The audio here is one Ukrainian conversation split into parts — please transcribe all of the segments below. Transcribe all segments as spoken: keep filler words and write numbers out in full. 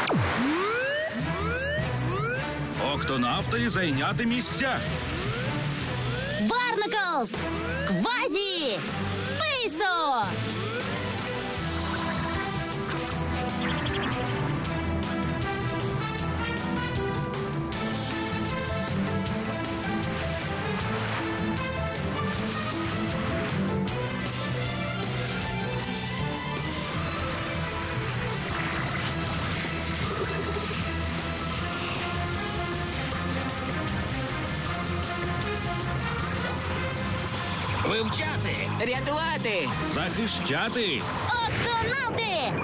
Октонавти зайняти місця. Барнаклз! Квазі! Пейсо! Вивчати! Рятувати! Захищати. Октонавти!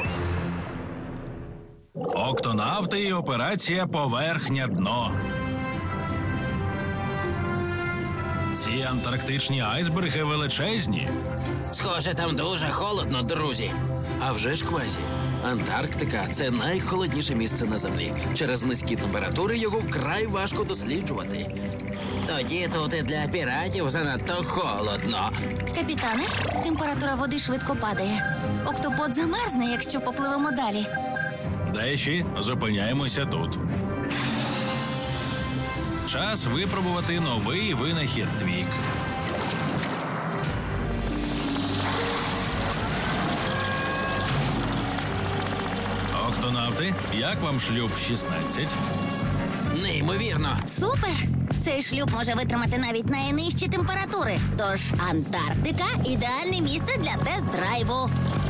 Октонавти і операція «Поверхня дно». Ці антарктичні айсберги величезні. Схоже, там дуже холодно, друзі. А вже ж, Квазі, Антарктика – це найхолодніше місце на Землі. Через низькі температури його вкрай важко досліджувати. Тоді тут і для піратів занадто холодно. Капітане, температура води швидко падає. Октопод замерзне, якщо попливемо далі. Деші, зупиняємося тут. Час випробувати новий винахід Твік. Октонавти, як вам шлюб шістнадцять? Неймовірно. Супер! Цей шлюб може витримати навіть найнижчі температури. Тож Антарктика – ідеальне місце для тест-драйву.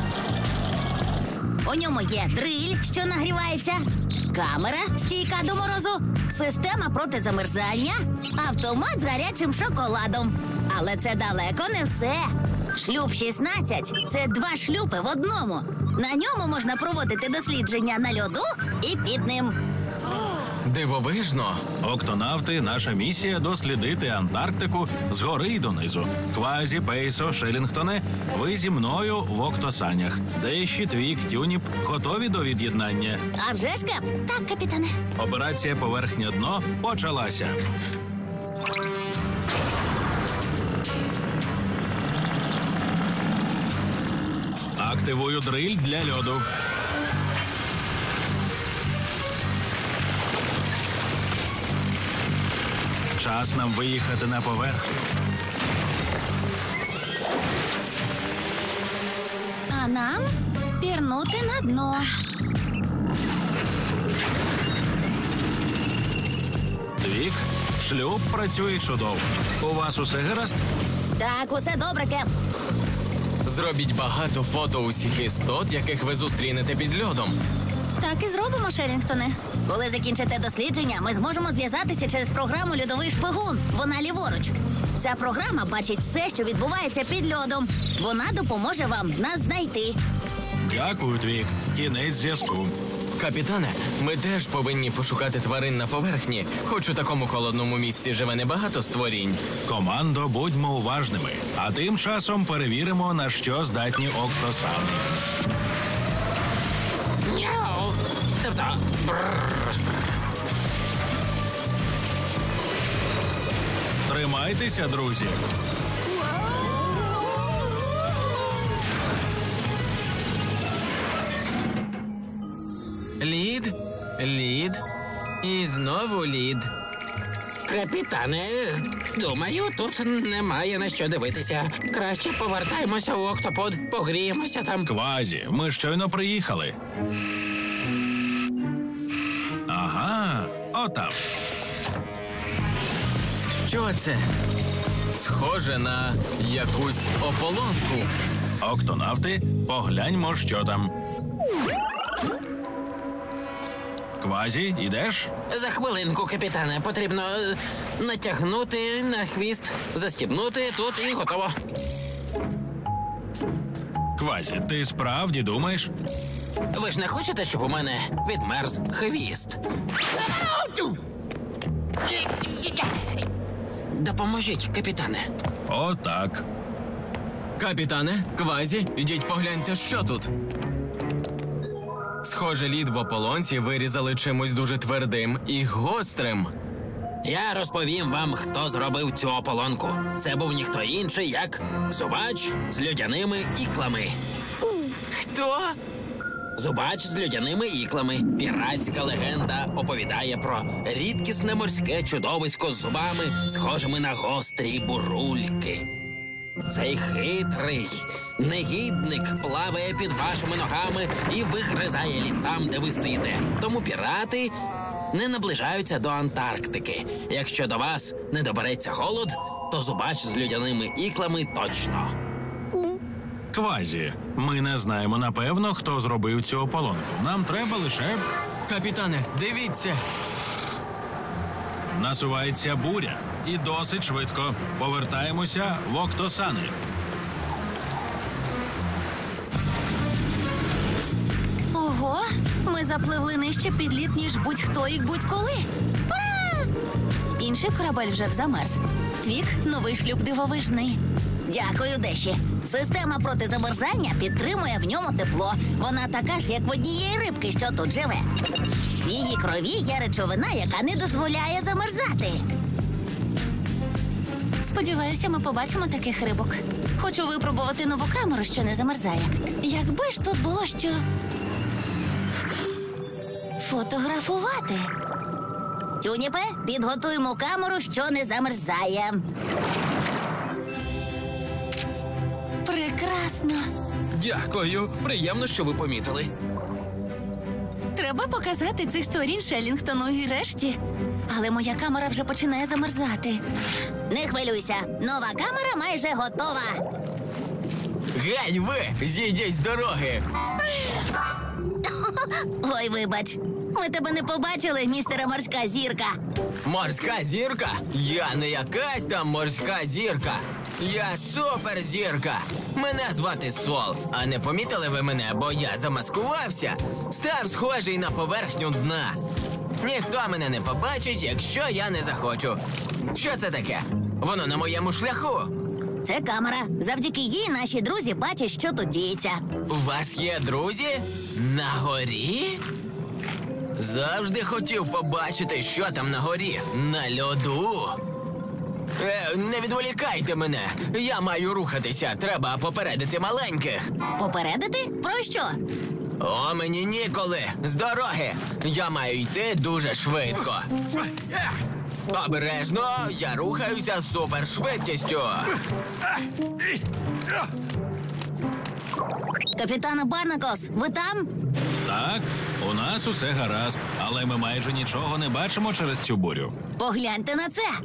У ньому є дриль, що нагрівається, камера, стійка до морозу, система проти замерзання, автомат з гарячим шоколадом. Але це далеко не все. Шлюб шістнадцять – це два шлюпи в одному. На ньому можна проводити дослідження на льоду і під ним. Дивовижно. Октонавти, наша місія – дослідити Антарктику згори й донизу. Квазі, Пейсо, Шелінгтоне, ви зі мною в октосанях. Деші, Твік, Тюніп готові до від'єднання. А вже ж, Кап? Так, капітане. Операція «Поверхня дно» почалася. Активую дриль для льоду. Час нам виїхати на поверхню. А нам пірнути на дно. Твік, шлюб працює чудово. У вас усе гаразд? Так, усе добре, Кеп. Зробіть багато фото усіх істот, яких ви зустрінете під льодом. Так і зробимо, Шелінгтоне. Коли закінчите дослідження, ми зможемо зв'язатися через програму «Льодовий шпигун». Вона ліворуч. Ця програма бачить все, що відбувається під льодом. Вона допоможе вам нас знайти. Дякую, Твік. Кінець зв'язку. Капітане, ми теж повинні пошукати тварин на поверхні, хоч у такому холодному місці живе небагато створінь. Командо, будьмо уважними. А тим часом перевіримо, на що здатні октосани. Няу. Тобто... бррр. Тримайтеся, друзі. Лід, лід і знову лід. Капітане, думаю, тут немає на що дивитися. Краще повертаємося в октопод, погріємося там. Квазі, ми щойно приїхали. Ага, отам. Що це? Схоже на якусь ополонку. Октонавти, погляньмо, що там. Квазі, ідеш? За хвилинку, капітане, потрібно е, натягнути на хвіст, застібнути тут і готово. Квазі, ти справді думаєш? Ви ж не хочете, щоб у мене відмерз хвіст? Допоможіть, капітане. Отак. Капітане, Квазі, ідіть погляньте, що тут. Схоже, лід в ополонці вирізали чимось дуже твердим і гострим. Я розповім вам, хто зробив цю ополонку. Це був ніхто інший, як зубач з льодяними іклами. Хто? Зубач з людяними іклами. Піратська легенда оповідає про рідкісне морське чудовисько з зубами, схожими на гострі бурульки. Цей хитрий негідник плаває під вашими ногами і вигризає лід там, де ви стоїте. Тому пірати не наближаються до Антарктики. Якщо до вас не добереться голод, то зубач з людяними іклами точно. Квазі, ми не знаємо напевно, хто зробив цю ополонку. Нам треба лише... Капітане, дивіться! Насувається буря. І досить швидко. Повертаємося в Октосани. Ого, ми запливли нижче під лід, ніж будь-хто і будь-коли. Ура! Інший корабель вже замерз. Твік, новий шлюб дивовижний. Дякую, Деші. Система проти замерзання підтримує в ньому тепло. Вона така ж, як в однієї рибки, що тут живе. В її крові є речовина, яка не дозволяє замерзати. Сподіваюся, ми побачимо таких рибок. Хочу випробувати нову камеру, що не замерзає. Якби ж тут було що фотографувати. Тюніпе, підготуємо камеру, що не замерзає. Прекрасно. Дякую. Приємно, що ви помітили. Треба показати цих сторін Шеллінгтону і решті. Але моя камера вже починає замерзати. Не хвилюйся, нова камера майже готова. Гей, ви! Зійдіть з дороги! Ой, вибач. Ми тебе не побачили, містере Морська зірка. Морська зірка? Я не якась там морська зірка. Я суперзірка. Мене звати Сол. А не помітили ви мене, бо я замаскувався? Став схожий на поверхню дна. Ніхто мене не побачить, якщо я не захочу. Що це таке? Воно на моєму шляху. Це камера. Завдяки їй наші друзі бачать, що тут діється. У вас є друзі? На горі? Завжди хотів побачити, що там на горі. На льоду. Е, не відволікайте мене. Я маю рухатися. Треба попередити маленьких. Попередити? Про що? О, мені ніколи. З дороги. Я маю йти дуже швидко. Обережно, я рухаюся з супершвидкістю. Капітане Барнакос, ви там? Так, у нас усе гаразд, але ми майже нічого не бачимо через цю бурю. Погляньте на це.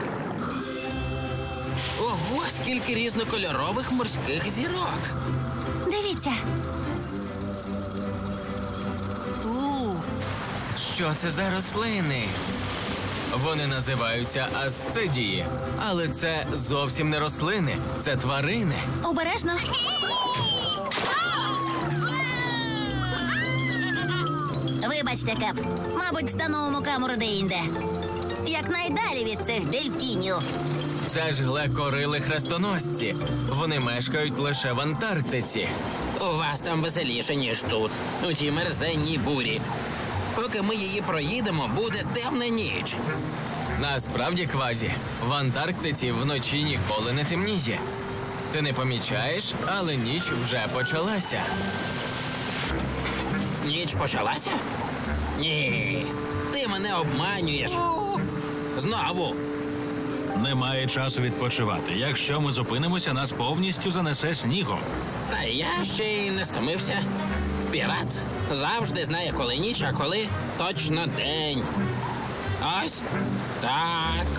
Ого, скільки різнокольорових морських зірок. Дивіться. Що це за рослини? Вони називаються асцидії. Але це зовсім не рослини, це тварини. Обережно. Вибачте, Кеп. Мабуть, встановимо камеру де-інде. Якнайдалі від цих дельфінів. Це ж глекорили хрестоносці. Вони мешкають лише в Антарктиці. У вас там веселіше, ніж тут, у тій мерзенній бурі. Поки ми її проїдемо, буде темна ніч. Насправді, Квазі, в Антарктиці вночі ніколи не темніє. Ти не помічаєш, але ніч вже почалася. Ніч почалася? Ні, ти мене обманюєш. Знову. Немає часу відпочивати. Якщо ми зупинимося, нас повністю занесе снігом. Та я ще й не стомився. Пірат завжди знає, коли ніч, а коли точно день. Ось так.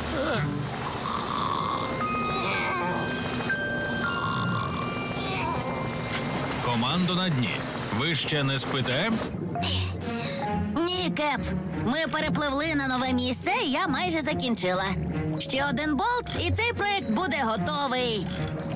Командо на дні. Ви ще не спите? Ні, Кеп. Ми перепливли на нове місце, і я майже закінчила. Ще один болт, і цей проект буде готовий.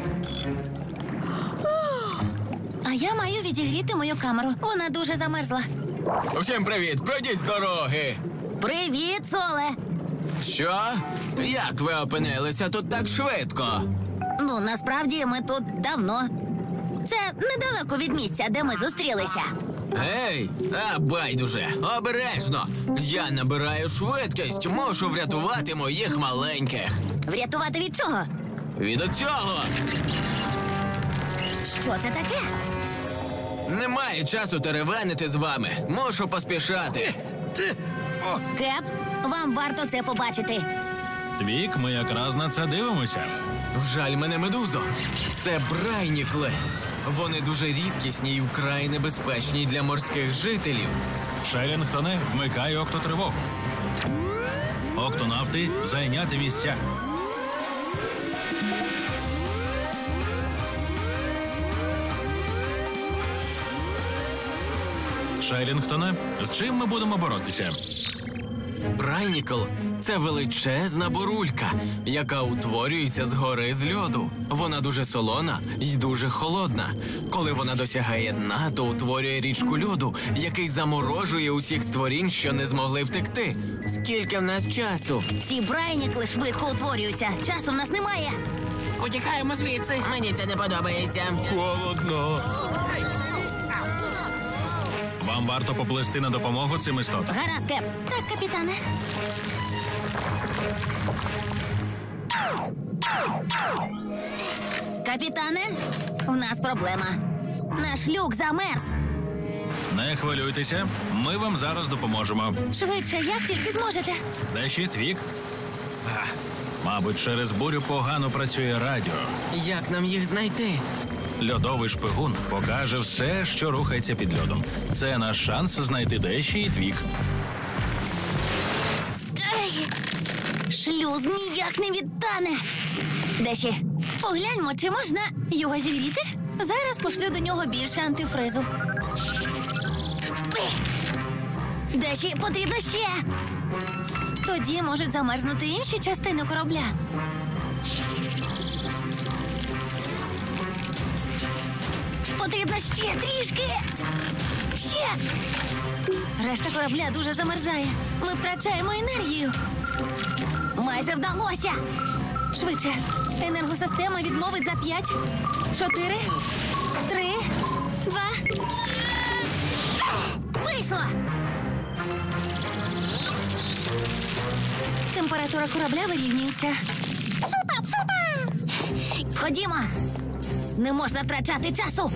А я маю відігріти мою камеру. Вона дуже замерзла. Всім привіт, пройдіть з дороги. Привіт, Соле. Що? Як ви опинилися тут так швидко? Ну, насправді, ми тут давно. Це недалеко від місця, де ми зустрілися. Ей, а байдуже, обережно. Я набираю швидкість, мушу врятувати моїх маленьких. Врятувати від чого? Від оцього. Що це таке? Немає часу теревенити з вами. Мушу поспішати. Кеп, вам варто це побачити. Твік, ми якраз на це дивимося. Вжаль мене, медузо. Це брайнікли. Вони дуже рідкісні і вкрай небезпечні для морських жителів. Шелінгтоне, вмикай октотривогу. Октонавти, зайняти місця. Шелінгтоне, з чим ми будемо боротися? Брайнікл – це величезна бурулька, яка утворюється з гори з льоду. Вона дуже солона і дуже холодна. Коли вона досягає дна, то утворює річку льоду, який заморожує усіх створінь, що не змогли втекти. Скільки в нас часу? Ці брайнікли швидко утворюються. Часу в нас немає. Утікаємо звідси. Мені це не подобається. Холодно. Вам варто поплисти на допомогу цим істотам. Гаразд, Кеп. Так, капітане. Капітане, в нас проблема. Наш люк замерз. Не хвилюйтеся, ми вам зараз допоможемо. Швидше, як тільки зможете. Де ще Твік? А, мабуть, через бурю погано працює радіо. Як нам їх знайти? Льодовий шпигун покаже все, що рухається під льодом. Це наш шанс знайти Деші і Твік. Ай! Шлюз ніяк не відтане. Деші, погляньмо, чи можна його зігріти? Зараз пошлю до нього більше антифризу. Деші, потрібно ще. Тоді можуть замерзнути інші частини корабля. Потрібно ще трішки. Ще. Решта корабля дуже замерзає. Ми втрачаємо енергію. Майже вдалося. Швидше. Енергосистема відмовить за п'ять, чотири, три, два. Вийшло. Температура корабля вирівнюється. Супер, супер! Ходімо. Не можна втрачати часу.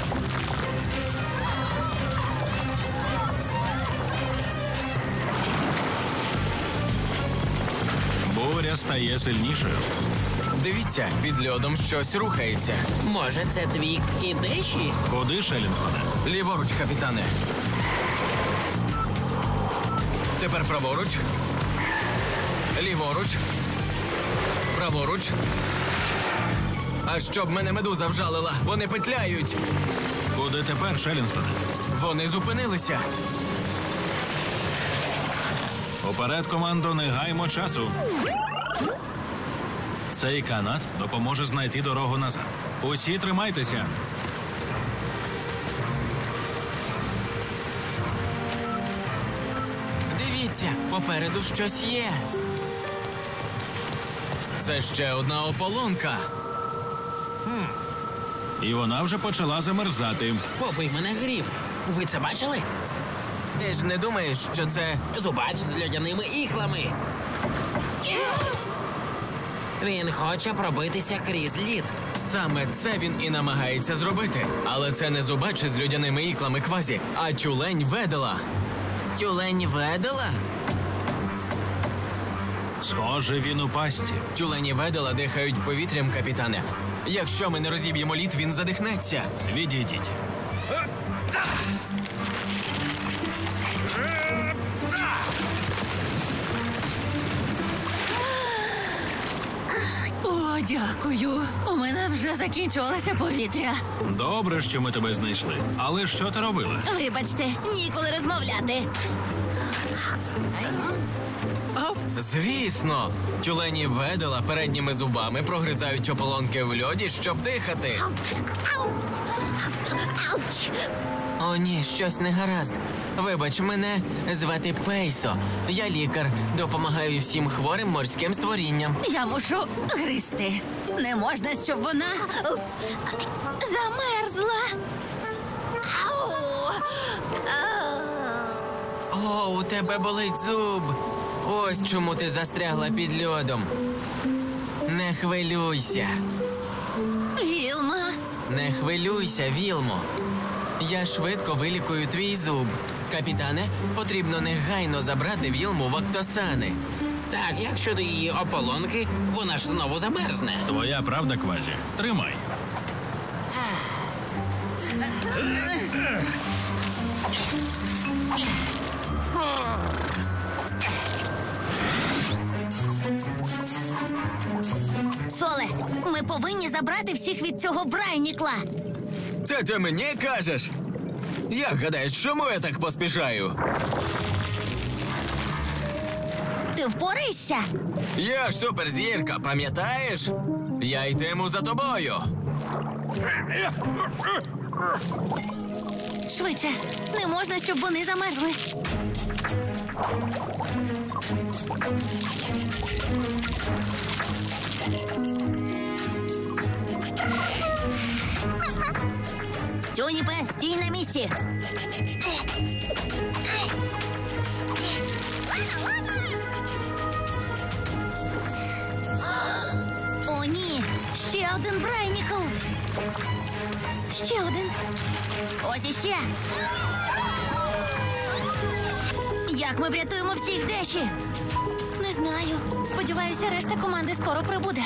Буря стає сильнішою. Дивіться, під льодом щось рухається. Може, це Твік і Деші? Куди, Шелінгтоне? Ліворуч, капітане. Тепер праворуч. Ліворуч. Праворуч. А щоб мене медуза вжалила, вони петляють. Куди тепер, Шелінгтоне? Вони зупинилися. Уперед, командо, не гаймо часу. Цей канат допоможе знайти дорогу назад. Усі тримайтеся. Дивіться, попереду щось є. Це ще одна ополонка. І вона вже почала замерзати. Побий мене грім. Ви це бачили? Ти ж не думаєш, що це... Зубач з льодяними іклами. Він хоче пробитися крізь лід. Саме це він і намагається зробити. Але це не зубач з людяними іклами Квазі, а тюлень Ведела. Тюлень Ведела? Схоже, він у пастці. Тюлені Ведела дихають повітрям, капітане. Якщо ми не розіб'ємо лід, він задихнеться. Відійдіть. О, дякую. У мене вже закінчувалося повітря. Добре, що ми тебе знайшли. Але що ти робила? Вибачте, ніколи розмовляти. Звісно, тюлені Ведела передніми зубами прогризають ополонки в льоді, щоб дихати. Ауч! О, ні, щось не гаразд. Вибач, мене звати Пейсо. Я лікар, допомагаю всім хворим морським створінням. Я мушу гризти. Не можна, щоб вона замерзла. Ау! О, у тебе болить зуб. Ось чому ти застрягла під льодом. Не хвилюйся. Вілма. Не хвилюйся, Вілмо. Я швидко вилікую твій зуб. Капітане, потрібно негайно забрати Вілму в Октосани. Так, як щодо її ополонки, вона ж знову замерзне. Твоя правда, Квазі. Тримай. Соле, ми повинні забрати всіх від цього Брайнікла. Це ти мені кажеш? Як гадаєш, чому я так поспішаю? Ти впораєшся? Я ж суперзірка, пам'ятаєш? Я йтиму за тобою. Швидше, не можна, щоб вони замерзли. Тюніпе, стій на місці. О, ні, ще один Брайнікл. Ще один. Ось іще. Як ми врятуємо всіх Деші? Не знаю. Сподіваюся, решта команди скоро прибуде.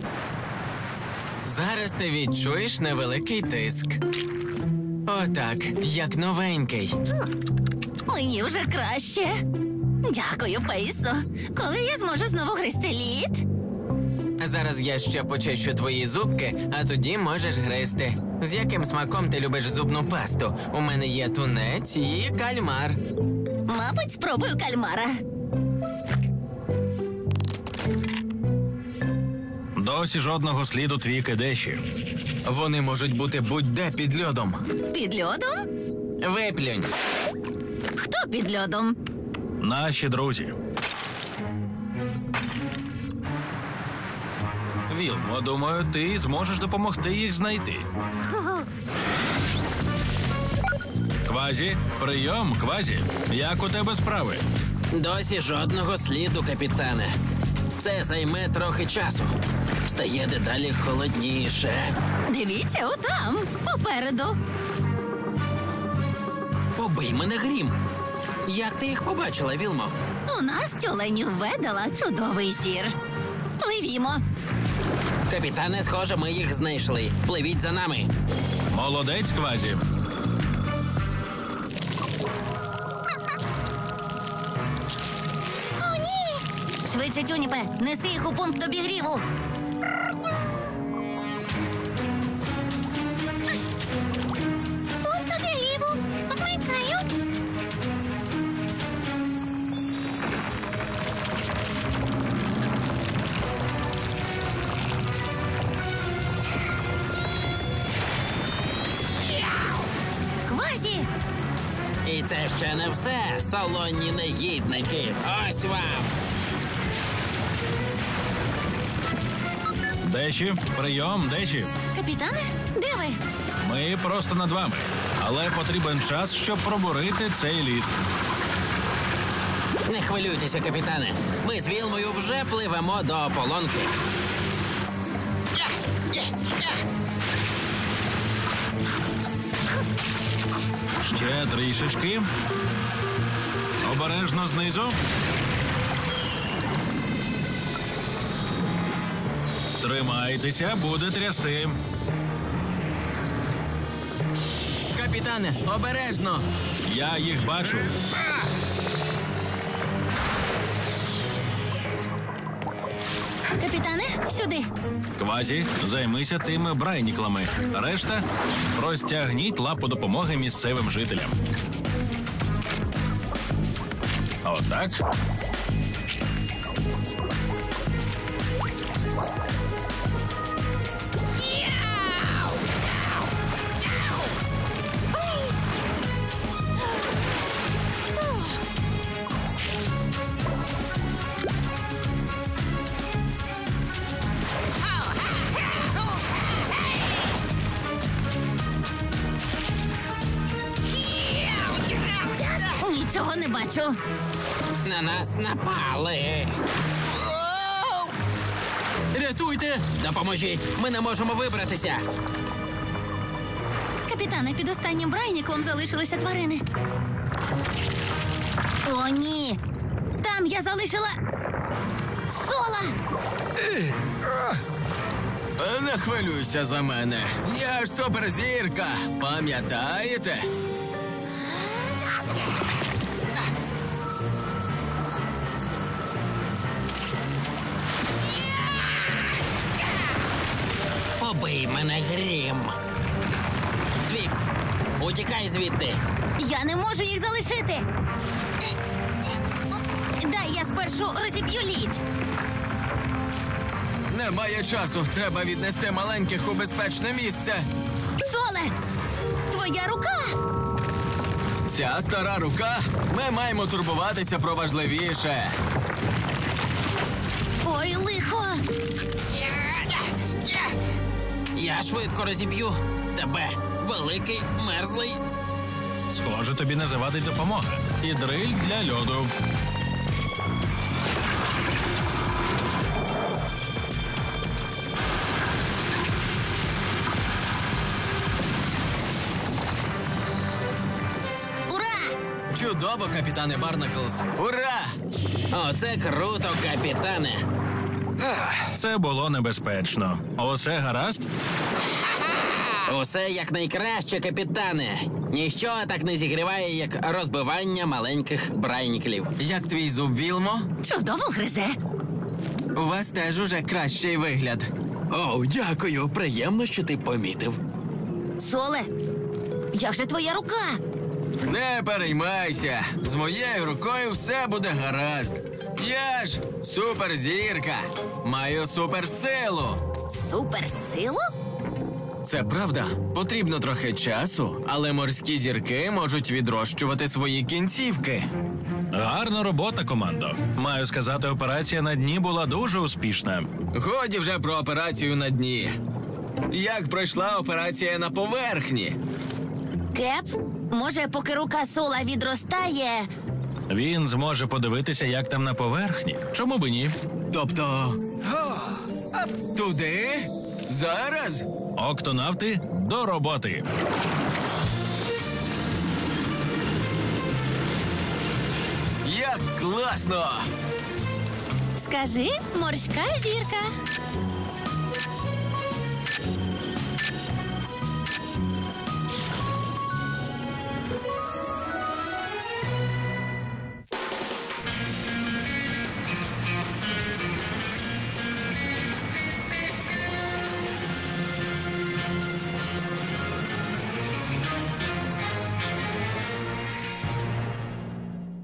Зараз ти відчуєш невеликий тиск. Отак, як новенький. Мені вже краще. Дякую, Пейсо. Коли я зможу знову гризти лід? Зараз я ще почищу твої зубки, а тоді можеш гризти. З яким смаком ти любиш зубну пасту? У мене є тунець і кальмар. Мабуть, спробую кальмара. Досі жодного сліду твіки Деші. Вони можуть бути будь-де під льодом. Під льодом? Виплюнь. Хто під льодом? Наші друзі. Вілмо, думаю, ти зможеш допомогти їх знайти. Квазі, прийом, Квазі. Як у тебе справи? Досі жодного сліду, капітане. Це займе трохи часу. Стає дедалі холодніше. Дивіться, отам, попереду. Побий мене, Грім. Як ти їх побачила, Вілмо? У нас тюленю ведала чудовий зір. Пливімо. Капітане, схоже, ми їх знайшли. Пливіть за нами. Молодець, Квазі. О, ні! Швидше, Тюніпе, неси їх у пункт обігріву. Пункт обігріву. Вмикаю. Квазі! І це ще не все, салонні негідники. Ось вам. Деші, прийом, Деші. Капітане, де ви? Ми просто над вами. Але потрібен час, щоб пробурити цей лід. Не хвилюйтеся, капітане. Ми з Вілмою вже пливемо до ополонки. Ще трішечки. Обережно знизу. Тримайтеся, буде трясти. Капітане, обережно! Я їх бачу. Капітане, сюди. Квазі, займися тими брайніклами. Решта – простягніть лапу допомоги місцевим жителям. Отак. Нічого не бачу. На нас напали. Рятуйте! Допоможіть! Ми не можемо вибратися. Капітане, під останнім брайніклом залишилися тварини. О, ні! Там я залишила... Сола! Не хвилюйся за мене. Я ж суперзірка. Пам'ятаєте? Побий мене, Грім. Твік, утікай звідти. Я не можу їх залишити! Дай я спершу розіб'ю лід. Немає часу. Треба віднести маленьких у безпечне місце. Соле! Твоя рука! Ця стара рука. Ми маємо турбуватися про важливіше. Ой, лихо! Я швидко розіб'ю тебе, великий, мерзлий. Схоже, тобі не завадить допомога. І дриль для льоду. Ура! Чудово, капітане Барнаклз. Ура! Оце круто, капітане. Це було небезпечно. Усе гаразд? Усе якнайкраще, капітане. Ніщо так не зігріває, як розбивання маленьких брайніклів. Як твій зуб, Вілмо? Чудово гризе. У вас теж уже кращий вигляд. О, дякую. Приємно, що ти помітив. Соле, як же твоя рука? Не переймайся. З моєю рукою все буде гаразд. Я ж суперзірка. Маю суперсилу. Суперсилу? Це правда. Потрібно трохи часу, але морські зірки можуть відрощувати свої кінцівки. Гарна робота, командо. Маю сказати, операція на дні була дуже успішна. Годі вже про операцію на дні. Як пройшла операція на поверхні? Кеп, може, поки рука Сола відростає... Він зможе подивитися, як там на поверхні. Чому би ні? Тобто... Туди? Зараз? Октонавти, до роботи. Як класно! Скажи, морська зірка.